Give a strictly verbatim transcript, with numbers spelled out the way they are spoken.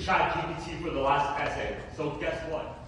ChatGPT for the last essay. So guess what?